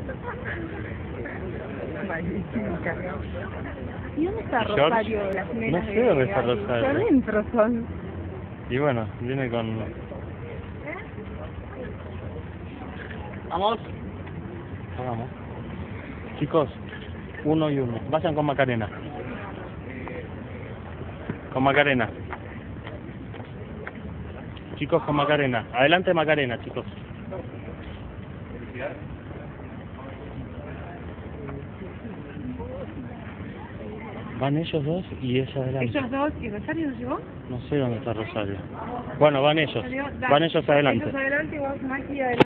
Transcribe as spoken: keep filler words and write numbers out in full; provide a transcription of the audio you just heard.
¿Y dónde está George? Rosario? Las nenas No sé dónde está Rosario. Por dentro son. Y bueno, viene con... ¿Vamos? Vamos. Chicos, uno y uno. Vayan con Macarena. Con Macarena. Chicos, con Macarena. Adelante Macarena, chicos. Van ellos dos y ella adelante. ¿Ellos dos y Rosario nos llevó? No sé dónde está Rosario. Bueno, van ellos. Rosario, dale. Van ellos adelante. Ellos adelante y vos, Maki, adelante.